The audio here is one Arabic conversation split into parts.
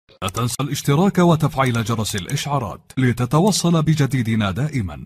لا تنسى الاشتراك وتفعيل جرس الإشعارات لتتوصل بجديدنا دائما.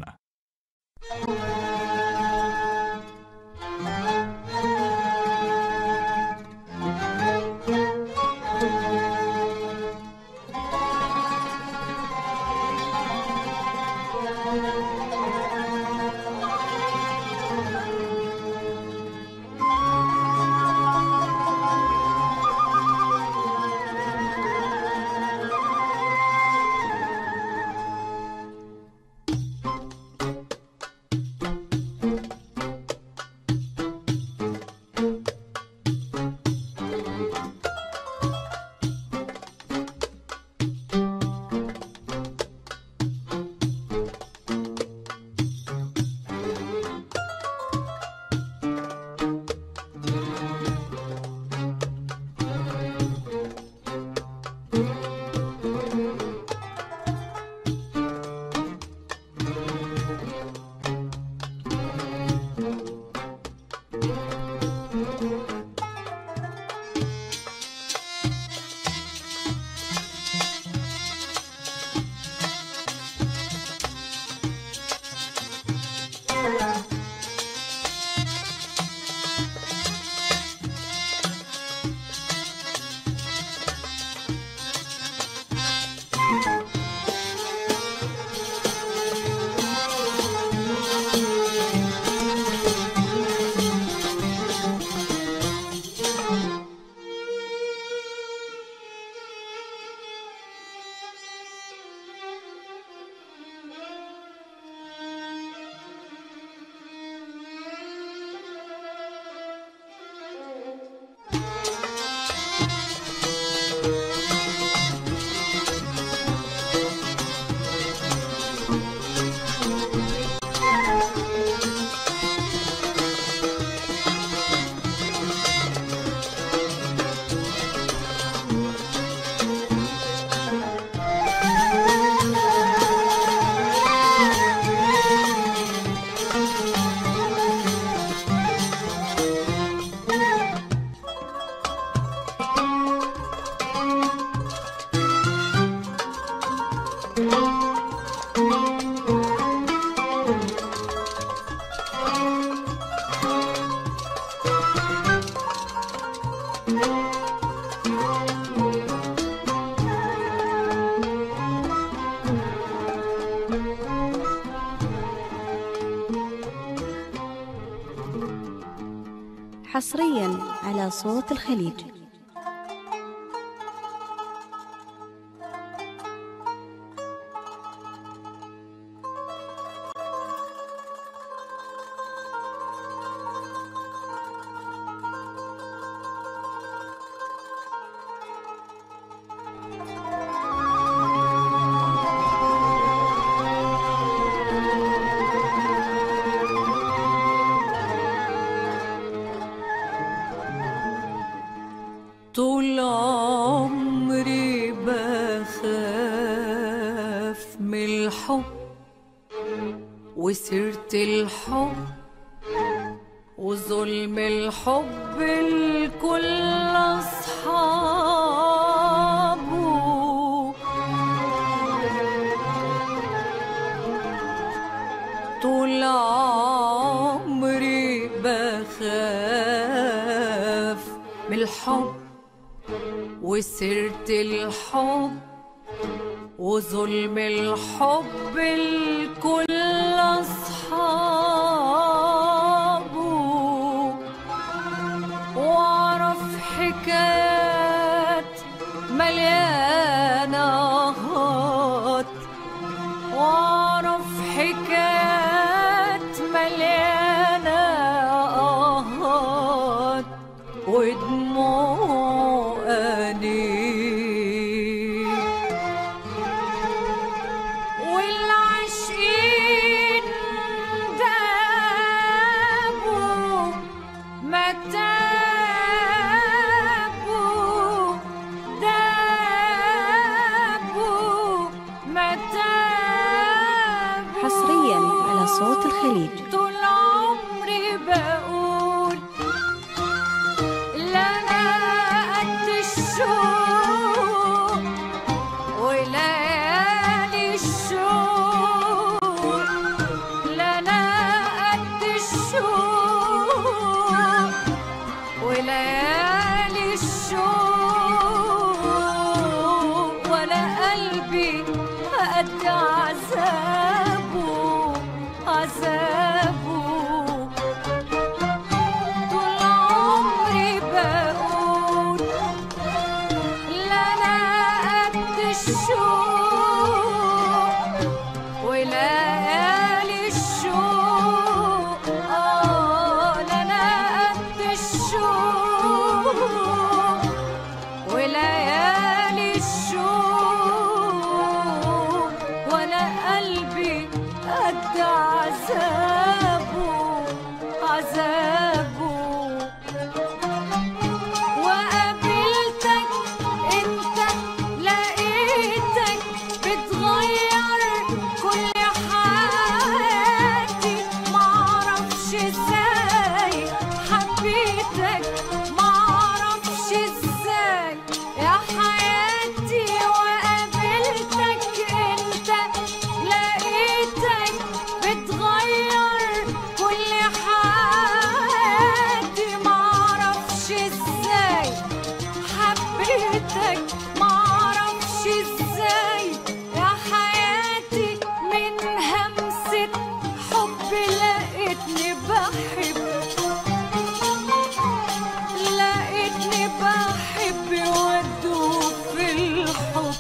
حصريا على صوت الخليج. طول عمري بخاف من الحب وسيرة الحب وظلم الحب الكل أصحابه. طول عمري بخاف من الحب وسيرة الحب وظلم الحب الكل أصحابه. وأعرف حكايات مليانة آهات، وأعرف حكايات مليانة آهات ودموع أنين. والعاشقين ده عذابه عذابه. وقابلتك انت لقيتك بتغير كل حياتي، معرفش ازاي حبيتك، معرفش ازاي يا حياتي. وقابلتك انت لقيتك بتغير كل حياتي، معرفش ازاي حبيتك، معرفش ازاي يا حياتي. من همسة حب لقيتني بحب، لقيتني بحب وادوب في الحب.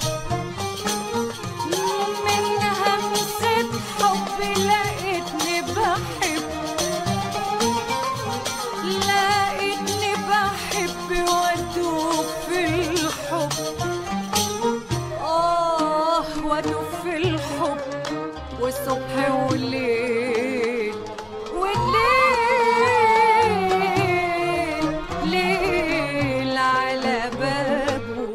من همسة حب لقيتني بحب، لقيتني بحب وادوب في الحب. وادوب في الحب والصبح والليل، والليل ليل على بابه.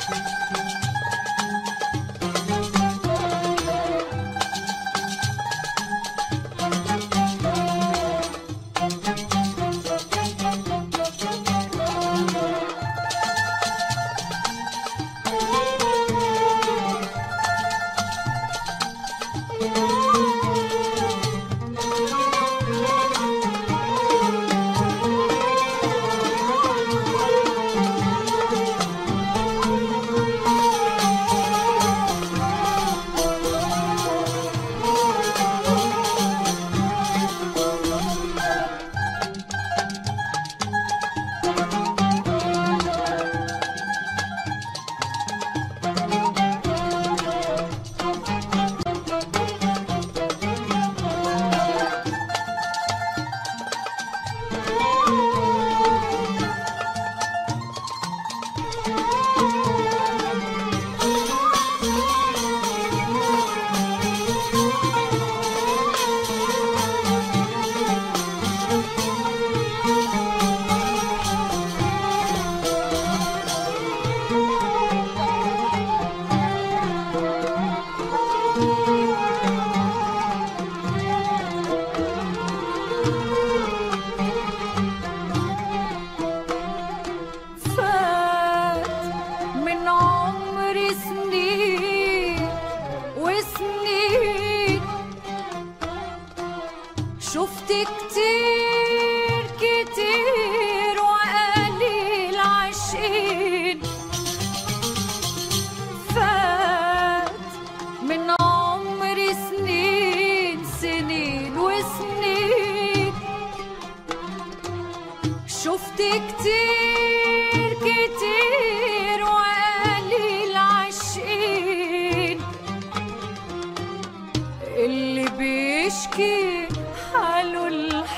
شفت كتير كتير وقليل عاشقين، فات من عمري سنين سنين وسنين. شفت كتير كتير وقليل عاشقين، اللي بيشكي حاله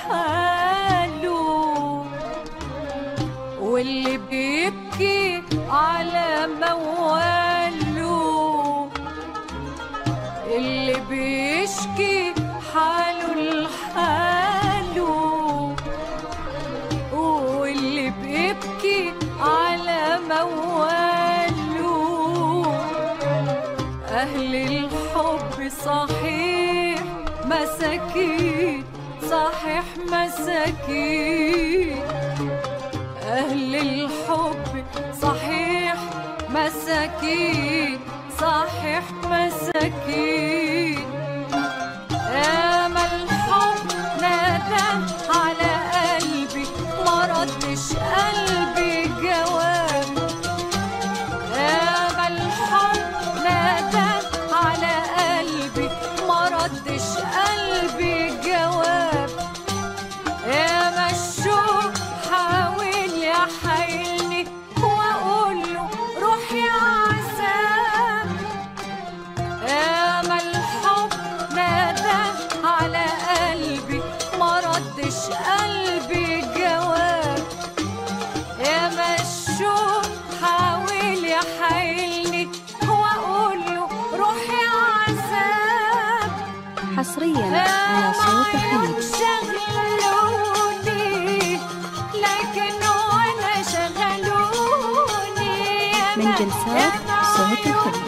لحاله، واللي بيبكي على مواله. اللي بيشكي حاله لحاله، واللي بيبكي على مواله. أهل الحب صحيح مساكين، صحيح مساكين. أهل الحب صحيح مساكين، صحيح مساكين. أمل الحب نادى على قلبي، ما ردش قلبي جواب. أمل الحب نادى على قلبي، ما ردش قلبي جواب. يا مشوق حاول يحايلني واقول له روح يا عذاب. امل صوت الخليج. شغلوني لكن ولا شغلوني من جلسات صوت الخليج.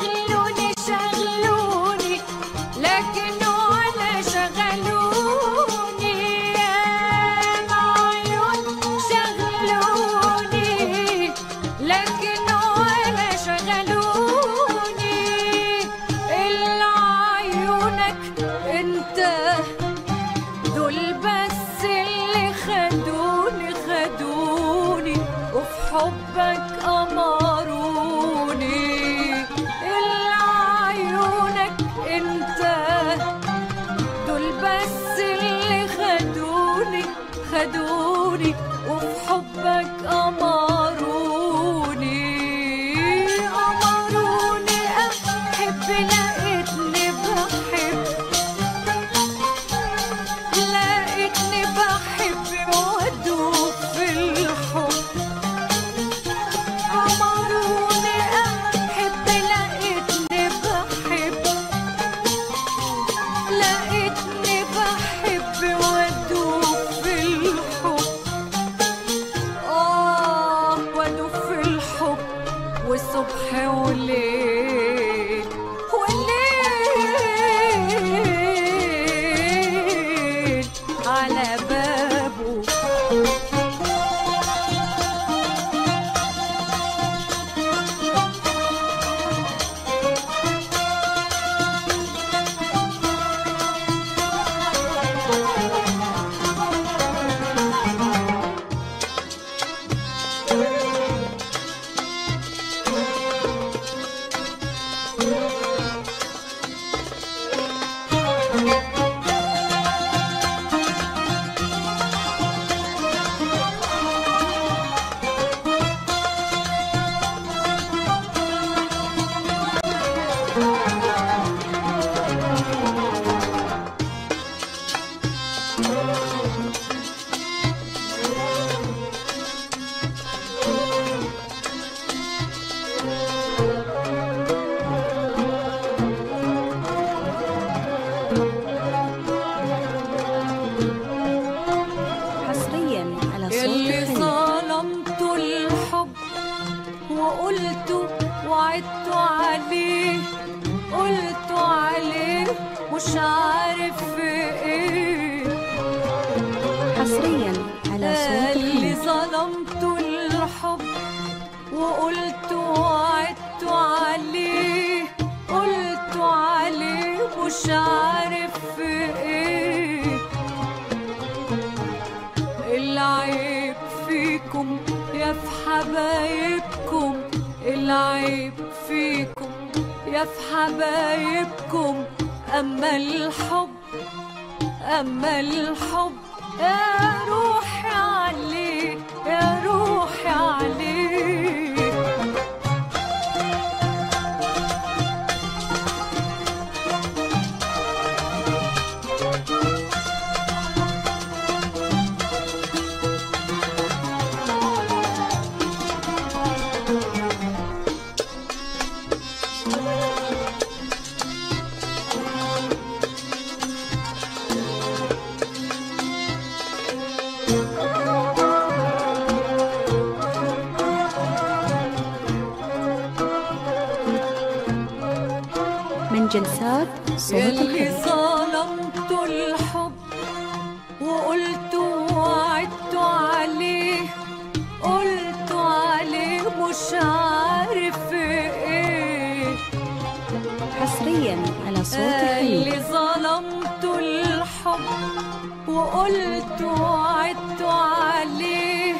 شغلوني لكن ولا شغلوني يا معيون شغلوني لكن ولا شغلوني إلا عيونك انت دول بس اللي خدوني وفي حبك أمروني إلا عيونك انت دول بس اللي خدوني وفي حبك أمروني أحب لقيتني بحب وأدوب في الحب أمروني أحب لقيتني بحب وأدوب في الحب وأدوب في الحب والصبح والليل على بابه حصريا على صوت اللي الخليج. ظلمت الحب وقلت وعدت عليه مش عارف في ايه حصريا على صوت اللي الخليج. ظلمت الحب وقلت وعدت عليه مش عارف في ايه العيب فيكم يا في حبايبكم العيب فيكم يا في حبايبكم أما الحب يا روحي عليه يا روحي عليه من جلسات صوت اللي الخليج. ظلمت الحب وقلت وعدت عليه مش عارف ايه حصريا على صوت اللي الخليج. ظلمت الحب وقلت وعدت عليه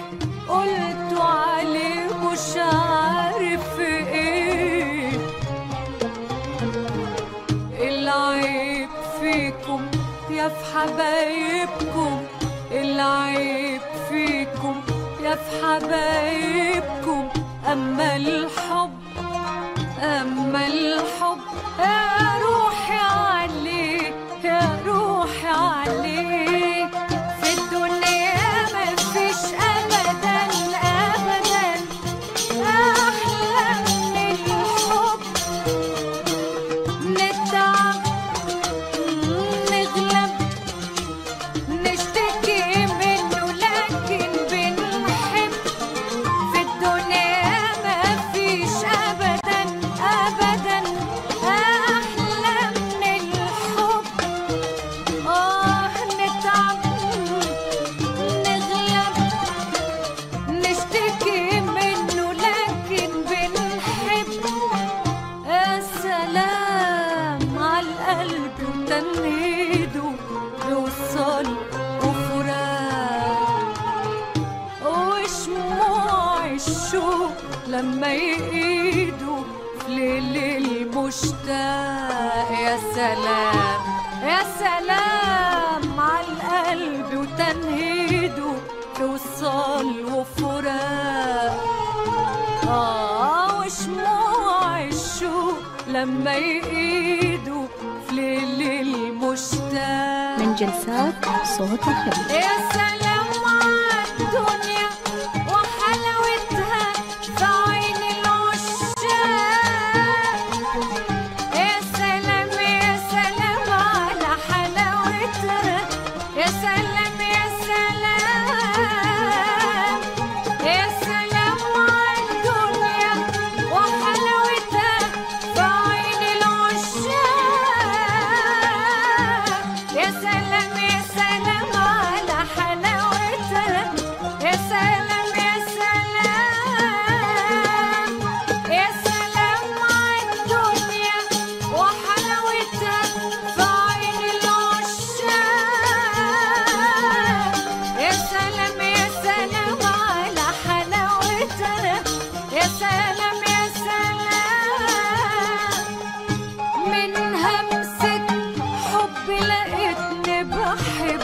مش عارف ايه العيب فيكم يا في حبايبكم العيب فيكم يا في حبايبكم أما الحب يا روحي عليه يا روحي عليه في الدنيا مفيش أبدا أحلى من الحب نتعب نغلب لما يقيدوا في ليل المشتاق. يا سلام يا سلام عالقلب وتنهيده في وصال وفراق. وشموع الشوق لما يقيدوا في ليل المشتاق. من جلسات صوت الحب. يا سلام عالدنيا وحلاوتها في عين العشاق. يا سلام يا سلام على حلاوتها. يا سلام يا سلام يا سلام عالدنيا وحلاوتها في عين العشاق. يا سلام يا سلام على حلاوتها. يا سلام يا سلام يا سلام عالدنيا وحلاوتها في عين العشاق. يا سلام يا سلام على حلاوتها. يا سلام يا سلام من همسة حب لقيتني بحب.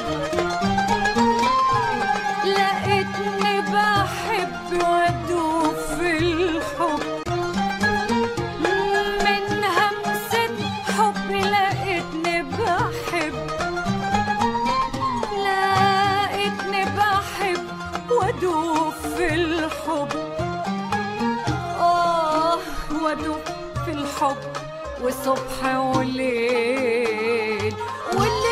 لقيتني بحب وادوب في الحب. من همسة حب لقيتني بحب. لقيتني بحب وادوب في الحب. وادوب في الحب وصبح وليل.